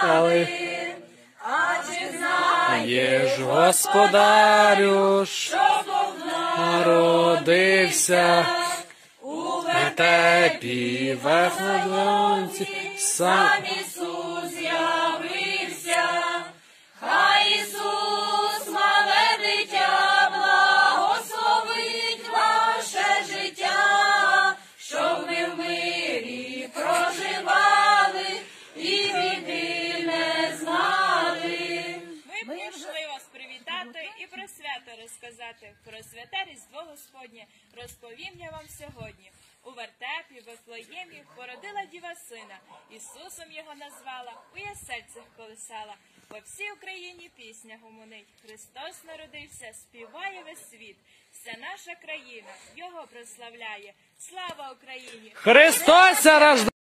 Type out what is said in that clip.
знали, а чи знаєш, Господарю, що народився у вертепі Вифлеємській, сам Ісус з'явився. Хай Ісус, мале дитя, благословить ваше життя, щоб ми в мирі проживали і біди не знали. Ми прийшли вас привітати і про свято розказати. Про святе Різдво Господнє розповім я вам сьогодні. У вертепі, Вифлеємі породила діва сина. Ісусом його назвала, у ясельцях колисала. По всій Україні пісня гомонить. Христос народився, співає весь світ. Вся наша країна його прославляє. Слава Україні! Христос рождає!